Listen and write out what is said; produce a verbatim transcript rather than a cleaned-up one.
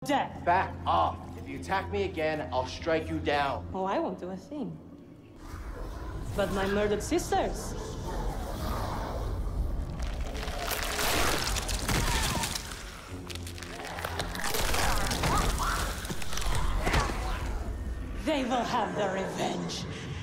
dead. Back off. If you attack me again, I'll strike you down. Oh, I won't do a thing. But my murdered sisters. They will have their revenge.